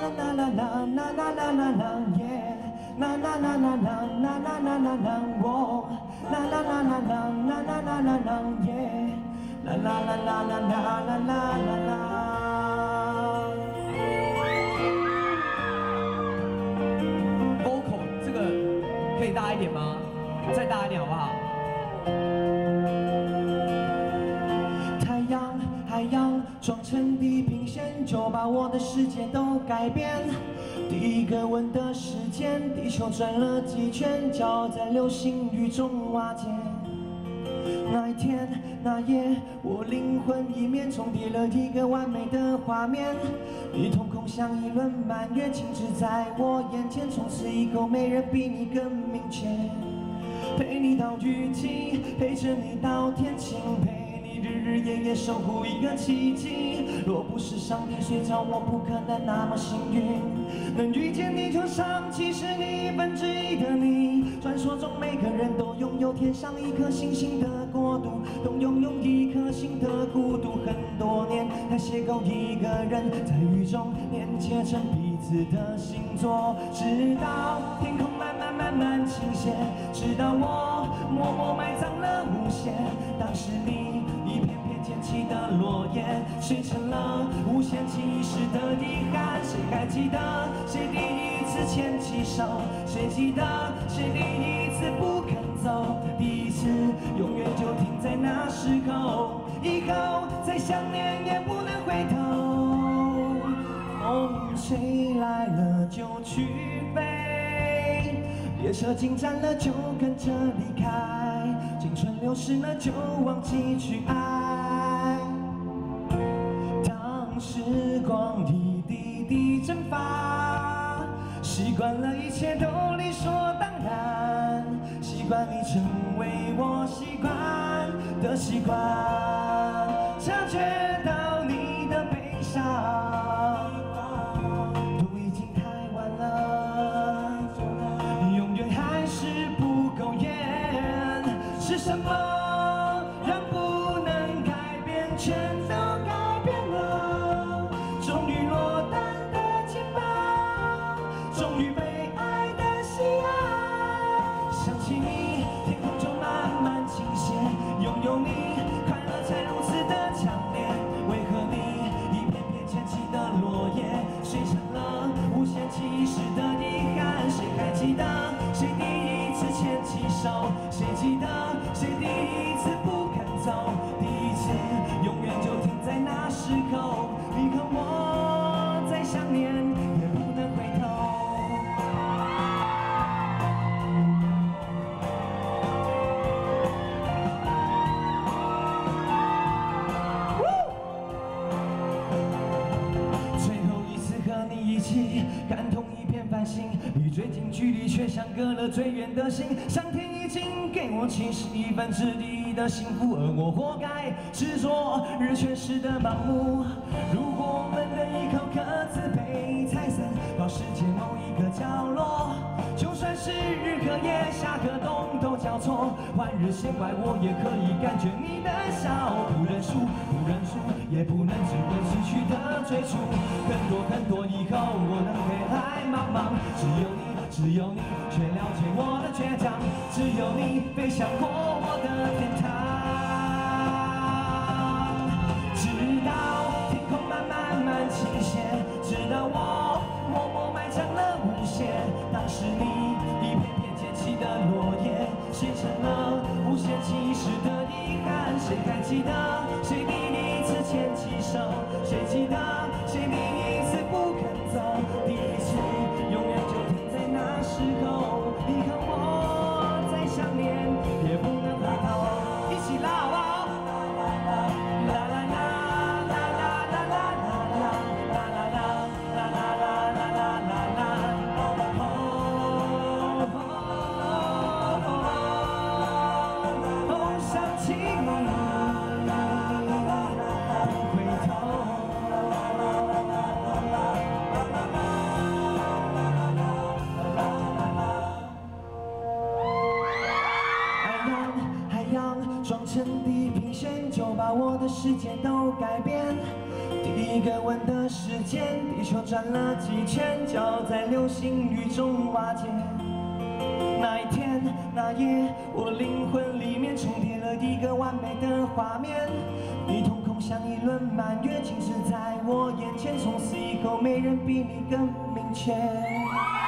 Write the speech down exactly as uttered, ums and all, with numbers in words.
啦啦啦啦啦啦啦啦耶，啦啦啦啦啦啦啦啦啦啦哦，啦啦啦啦啦啦啦啦啦啦耶，啦啦啦啦啦啦啦啦啦啦。vocal 这个可以大一点吗？再大一点好不好？太阳，海洋撞成地平线，就把我的世界都改变。第一个吻的时间，地球转了几圈，骄傲在流星雨中瓦解。那一天，那夜，我灵魂一面重叠了一个完美的画面。你瞳孔像一轮满月，静止在我眼前，从此以后没人比你更明确。陪你到雨季，陪着你到天晴，陪你日日夜夜守护一个奇迹。若不是上帝睡着，我不可能那么幸运，能遇见地球上七十亿分之一的你。传说中每个人都拥有天上一颗星星的国度，都拥有一颗心的孤独。很多年才邂逅一个人，在雨中连接成彼此的星座，直到天空慢慢慢慢倾斜，直到我默默埋葬了无限。当时你一片片捡起的落叶，谁成了无限期时的遗憾？谁还记得谁第一次牵起手？谁记得谁第一次不肯走？第一次永远就停在那时候，以后再想念也不能回头。风吹来了就去飞，列车进站了就跟着离开，青春流逝了就忘记去爱。当时光一滴滴蒸发，习惯了一切都理所当然，习惯你成为我习惯的习惯，察觉到你的悲伤，都已经太晚了，永远还是不够远。是什么让不能改变全都改变了？终于落单的肩膀，终于被爱的喜爱。想起你，天空就慢慢倾斜，拥有你，快乐才如此的强烈。为何你一片片捡起的落叶，谁成了无限期时的遗憾？谁还记得谁第一次牵起手？谁记得谁第一次不肯走？第一次永远就停在那时候，以后我再想念也不能回头。最后一次和你一起感同一片繁星，离最近距离却相隔了最远的心。上天已经给我七十亿分之一的幸福，而我活该执着日全食的盲目。如果我们的依靠各自被拆散到世界某一个角落，就算是日和夜，夏和冬都交错，换日线外我也可以感觉你的笑。不认输，不认输，也不能只为失去的追逐。更多更多以后，我能黑海茫茫，只有你，只有你，却了解我的倔强。只有你飞向过我的天堂，直到天空慢慢慢倾斜，直到我默默埋葬了无限。当时你一片片捡起的落叶，谁成了无限期时的遗憾？谁还记得谁第一次牵起手？谁记得谁第一次不肯走？第一次永远就停在那时候，以后我再想念也不能回头。一起拉好不好？啦啦啦啦啦啦啦啦啦啦啦啦啦啦啦啦啦。哦，想起你，回头。海洋撞成地平线，就把我的世界都改变。第一个吻的时间，地球转了几圈，脚在流星雨中瓦解。那一天那夜，我灵魂里面重叠了一个完美的画面，你瞳孔像一轮满月，静止在我眼前，从此以后没人比你更明确。